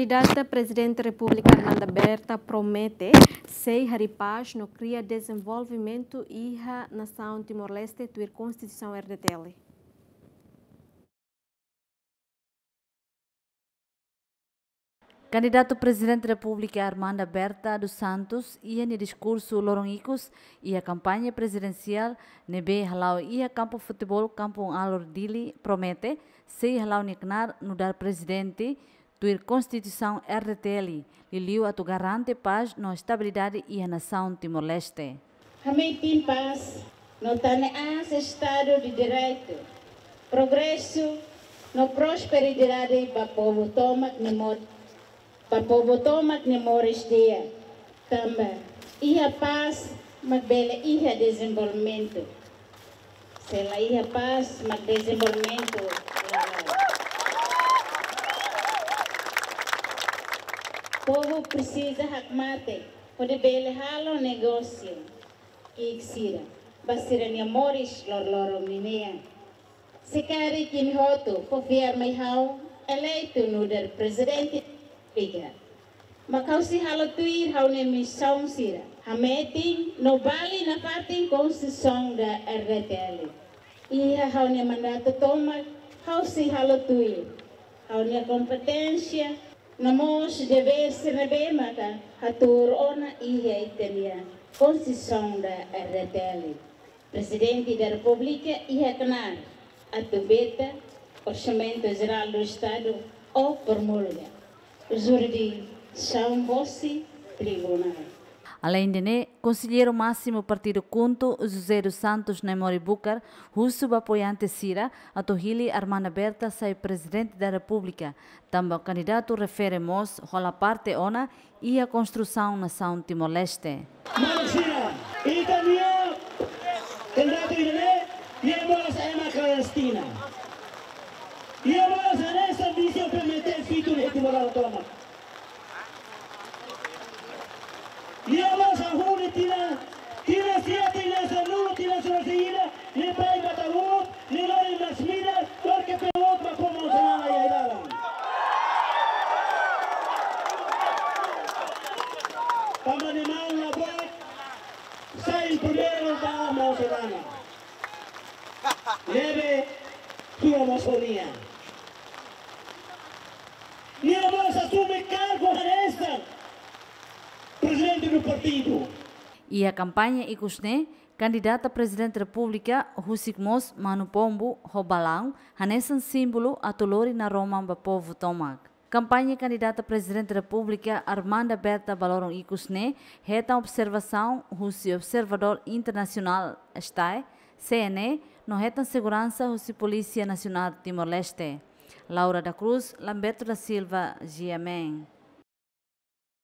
Candidata a Presidente da República Armanda Berta promete 6 hari paz no cria desenvolvimento e a nação Timor-Leste tua Constituição RDTL. Candidato Presidente da República Armanda Berta dos Santos ia no discurso Lorongicos e a campanha presidencial nebe halau ia campo futebol campo Alor Dili promete se halau niknar no dar presidente tua Constituição RDTL liliu atu garante paz no estabilidade e a nação Timor-Leste. Hamitin paz no taneas Estado de Direito, progresso no prosperidade para povo toma para povo toma memórias dia também e a paz magbele e a desenvolvimento se lá e a paz mag desenvolvimento povo precisa hakmate pode bele halo negócio que exira basira memórias lor minha se cari kinhoto confiar mai hau eleito no der presidente Makausi halo tuir haune missão sira. Hameting no bali na parting constituição da RDTL. Ia haune mandato toma hausi halo tuir. Haune competência namos deve ser nebe maka hatur ona ia itenia constituição da RDTL. Presidente da República ia canar atubeta orçamento geral do Estado ou promulga. Júri São Bossi Tribunal. Além de conselheiro máximo partido Kunto, José dos Santos Nemori Bucar, russo apoiante Sira, a Tohili Armanda Berta sai presidente da República. Também o candidato referemos rola parte ona e a construção nação Timor-Leste. Malaysia, Italia, candidato Irene, viemos a Ema Clandestina. Viemos a essa visão para meter fito de Timor-Leste. Viemos a Juni, tira siete, tira salud, tira suicida, ne pai batalú, ne lori las miras, porque peor va como se llama y ayudaron. Para animar una voz, sai primero para Mausolana. Debe tu Amazonía. Ni vamos a asumir cargo en esta. Presidente do partido. E a campanha Ikusne, candidata a presidente da República, Husikmos Manu Pombo, Robalão, hanesan símbolo a tolori na Roma para povo Tomag. Campanha candidata a presidente da República, Armanda Berta Baloron Ikusne, reta observação, Husi Observador Internacional, STAI, CNE, no reta segurança, Husi Polícia Nacional Timor-Leste. Laura da Cruz, Lamberto da Silva, Giamém.